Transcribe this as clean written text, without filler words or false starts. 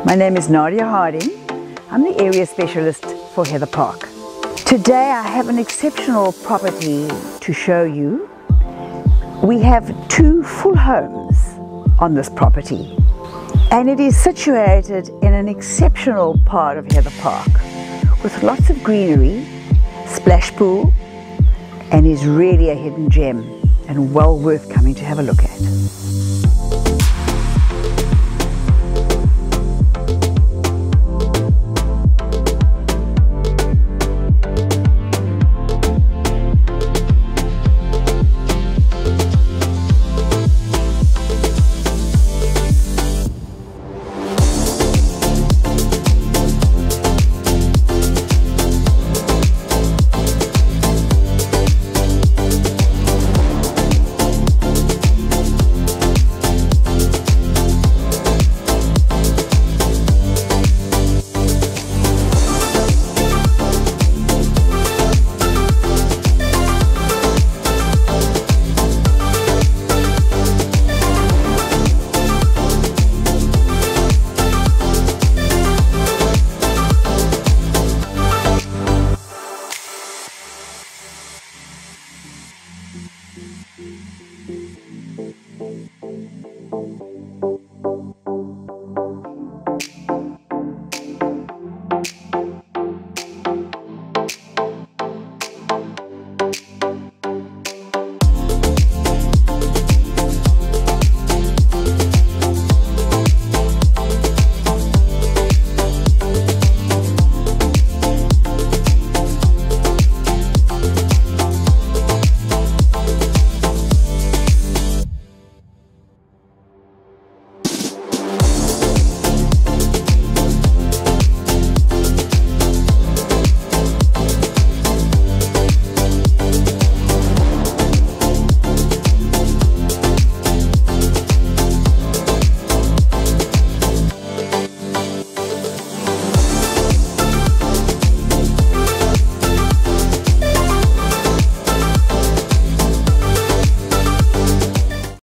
My name is Nadia Harding. I'm the area specialist for Heather Park. Today I have an exceptional property to show you. We have 2 full homes on this property, and it is situated in an exceptional part of Heather Park with lots of greenery, splash pool, and is really a hidden gem and well worth coming to have a look at.